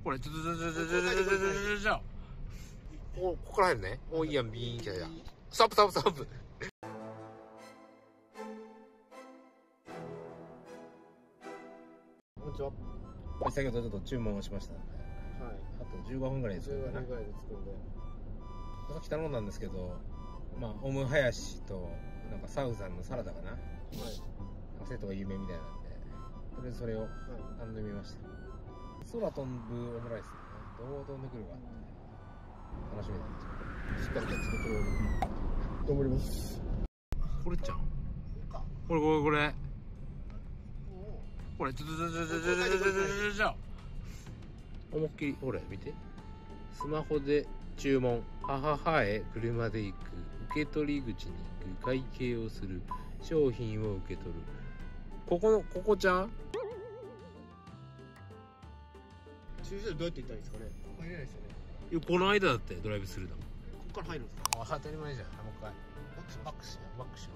これ、ちょ、ここから入るね。お、いいやん、ビーン、来た。ストップ、ストップ、ストップ。こんにちは。はい、先ほどちょっと注文をしましたので。はい。あと15分ぐらいで作るかな。15分ぐらいで作るんで。さっき頼んだんですけど、まあ、オムハヤシと、なんかサウザンのサラダかな。はい。セットが有名みたいなんで、とりあえずそれを頼んでみました。空飛ぶオムライスね。どう飛んでくるかって。楽しみなんですよ。しっかりと作ってくれる。頑張ります。これちゃん。これ。これ、思いっきり、ほれ、見て。スマホで注文。母へ車で行く。受け取り口に行く。会計をする。商品を受け取る。ここちゃん？ 駐車場どうやって行ったらいいですかね。入れないですよね。 この間だってドライブスルーだもん。 ここから入るんですか。 当たり前じゃん。もう一回。バックしよ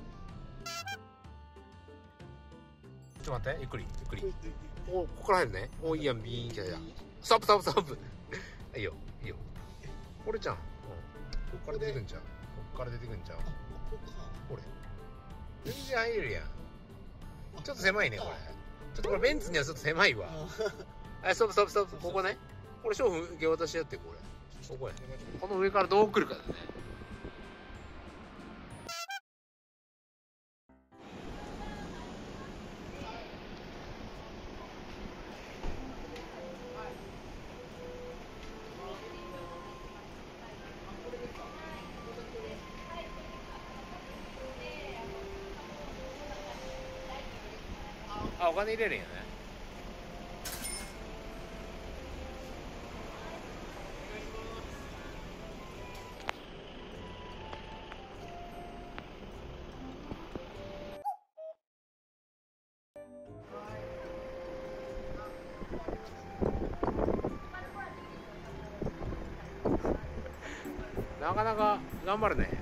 う。ちょっと待って、ゆっくり。ここから入るね。お、いいやん、ビーン、来た。ストップ、ストップ。いいよ。これじゃん。こっから出てくんちゃう。これ。全然入れるやん。ちょっと狭いね、これ。ちょっとこれベンツにはちょっと狭いわ。ストップ。ここね。これ商品受け渡しやって、これ。ここや。この上からどう来るかだね。あ、お金入れるんやね。なかなか頑張るね。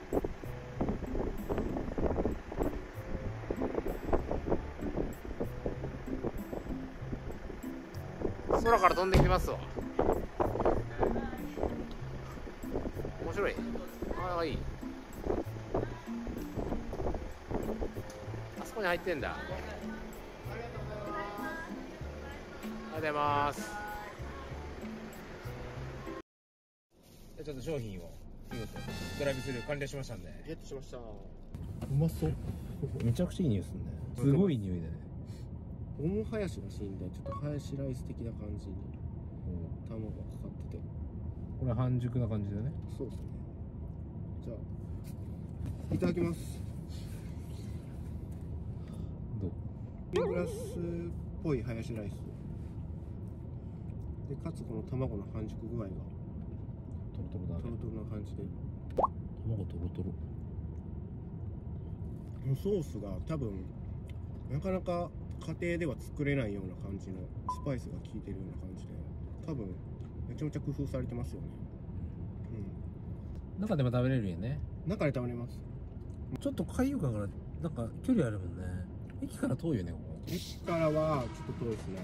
空から飛んできますわ。面白い。なかなかいい。あそこに入ってんだ。ありがとうございます。ちょっと商品を見事ドライブスルー完了しましたんで。 ゲットしました。うまそう。 めちゃくちゃいい匂いするね。すごい匂いだね。 オムハヤシらしいんで、ちょっとハヤシライス的な感じに卵がかかってて、 これ半熟な感じだね。 そうですね。じゃあいただきます。 どう？ デミグラスっぽいハヤシライスで、かつこの卵の半熟具合がトロトロだね。 トロトロな感じで、 卵トロトロ。 このソースが多分なかなか家庭では作れないような感じのスパイスが効いてるような感じで、多分めちゃめちゃ工夫されてますよね。 中でも食べれるよね。 中で食べれます。 ちょっと海遊館からなんか距離あるもんね。駅から遠いよね、ここ。 駅からはちょっと遠いですね。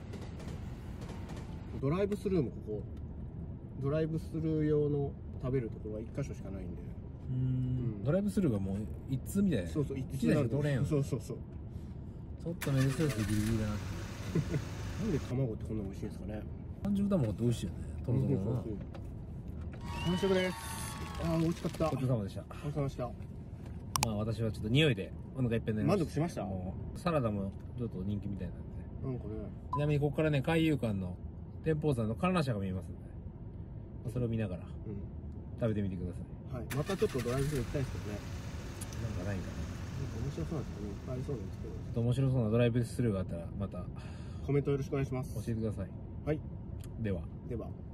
ドライブスルーもここ、ドライブスルー用の食べるところは1箇所しかないんで。 ドライブスルーがもう一通みたいな。 そう、一通なんで通れんよ。 そう。ちょっと珍しくギリギリだな。 なんで卵ってこんな美味しいんですかね。 半熟卵って美味しいよね。トロトロな。 完食です。美味しかった。 お疲れ様でした。 お疲れ様でした。 まあ私はちょっと匂いでお腹いっぱいになりました。 満足しました。 もうサラダもちょっと人気みたいなんで。 なんかね。 ちなみにここからね、海遊館の天保山の観覧車が見えますんで、それを見ながら食べてみてください。 はい。またちょっとドライブスルー行きたいですけどね。 なんかないんかな。 なんか面白そうなところいっぱいありそうなんですけど。 ちょっと面白そうなドライブスルーがあったらまたコメントよろしくお願いします。 教えてください。 はい。 では。 では。